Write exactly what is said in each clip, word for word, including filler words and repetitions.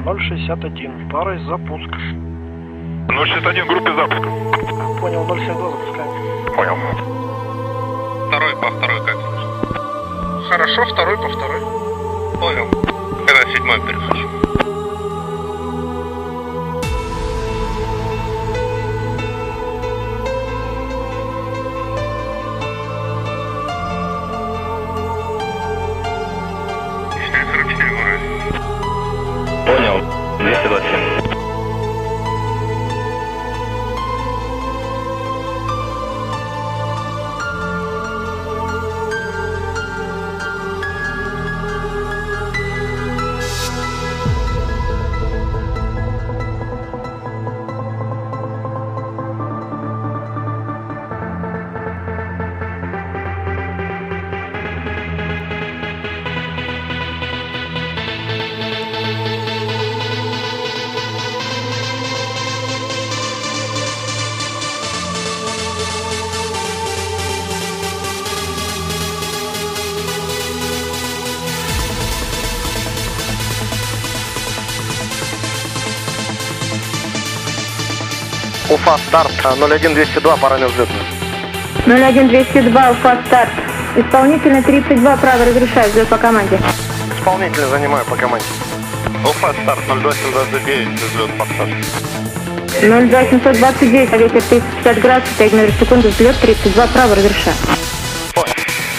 ноль шестьдесят один, парой запуск. ноль шестьдесят один, группе запуск. Понял, ноль семьдесят два запускаем. Понял. Второй по второй, как слышно? Хорошо, второй по второй. Понял. Когда седьмой перехожу. четыре сорок четыре, Воронеж. Понял. двести двадцать семь. Уфа, старт, ноль один двести два, пора на взлетную. ноль один двести два, Уфа, старт. Исполнительный тридцать два, право, разрешаю, взлет по команде. Исполнителя занимаю по команде. Уфа, старт, ноль два семьсот двадцать девять, взлет по старт. ноль два семьсот двадцать девять, ветер триста пятьдесят градусов, пять метров в секунду, взлет тридцать два, право, разрешаю. Понял.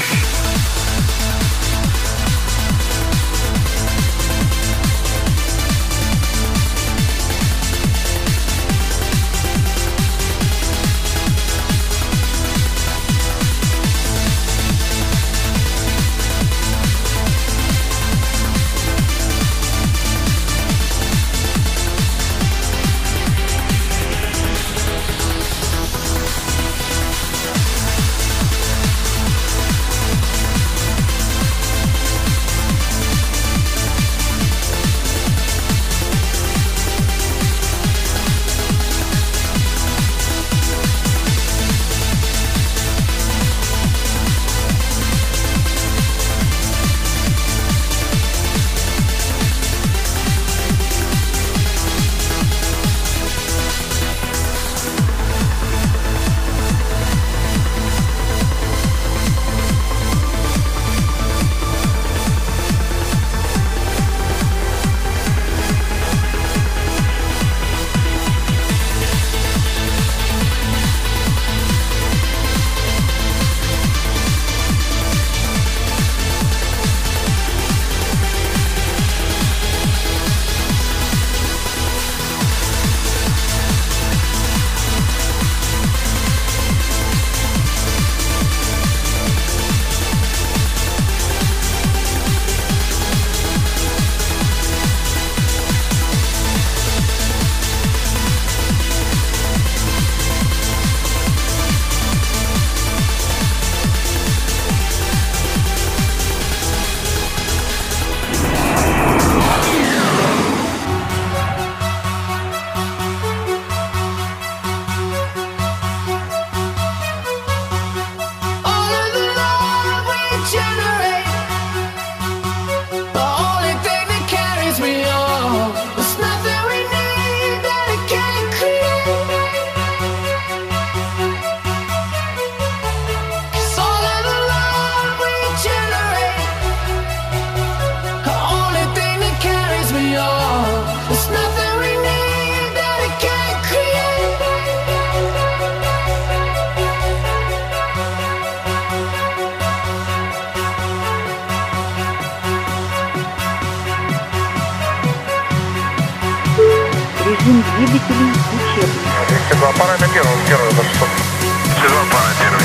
Режим двигателей учебный. двести два, пара на первом, первый за шестьсот. двести два, пара на первый.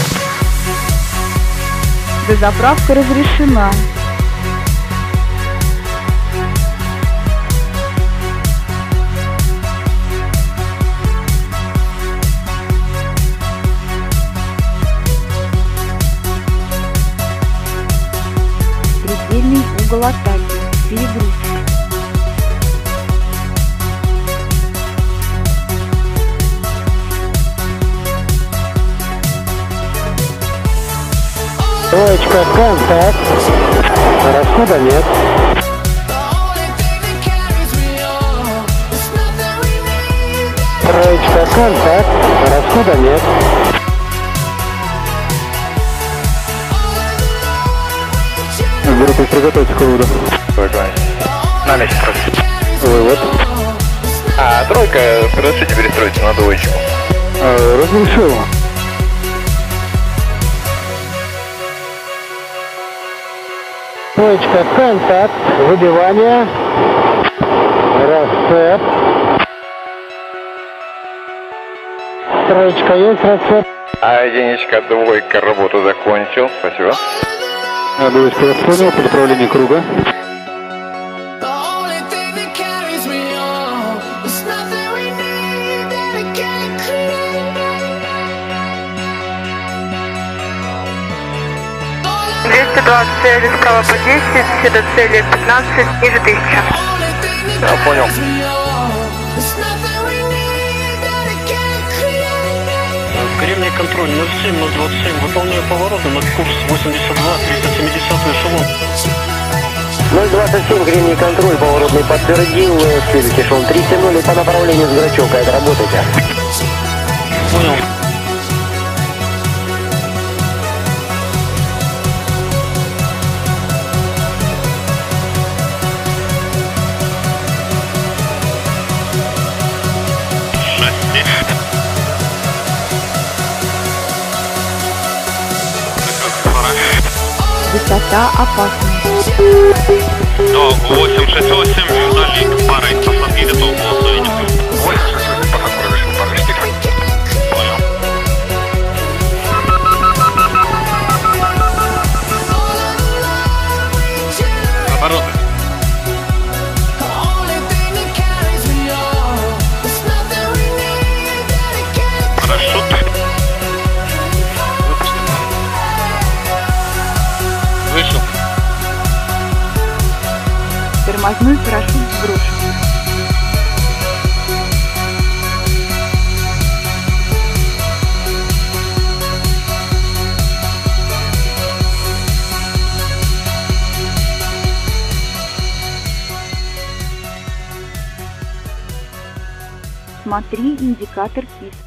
Дозаправка разрешена. Предельный угол атаки. Перегрузка. Троечка, контакт. Расхода нет. Троечка, контакт, расхода нет. Группа, приготовьте к выводу. На месте, просите. Вывод. А, тройка, разрешите перестроиться на двоечку. А, разрешил. Троечка, контакт, выбивание, расцеп. Троечка есть, расцеп. А, единичка, двойка, работу закончил. Спасибо. А, двоечка, я понял, по направлению круга. двести двадцать цели справа по десять, все до цели пятнадцать, ниже тысячи. Я понял. Корректный контроль ноль семь ноль двадцать семь. Выполняю повороты на курс восемьдесят два триста семьдесят эшелон. ноль двадцать семь, гребний контроль, поворотный подтвердил, следующий эшелон триста ноль по направлению с Грачевка, это работайте. Понял. Высота опасна. восемь шесть восемь, дальник, пара из посадки готов по стоянию. восемь шесть восемь, посадку разрешил, пару штик. Понял. Обороты. Хорошо. Вышел. Тормозной парашют сброшен. Смотри индикатор СИС.